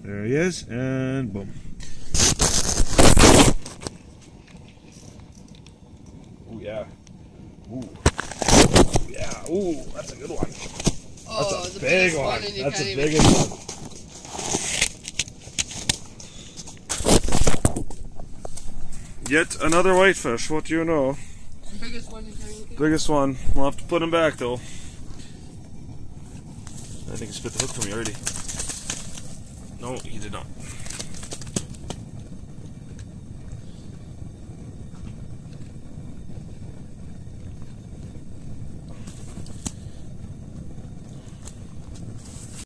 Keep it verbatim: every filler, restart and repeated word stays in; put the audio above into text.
There he is, and boom. Oh yeah. Ooh. Yeah. Ooh, that's a good one. Oh, that's a big one. one That's a even... big one. Yet another whitefish. What do you know? Biggest one you can Biggest one. We'll have to put him back though. I think he spit the hook for me already. No, he did not.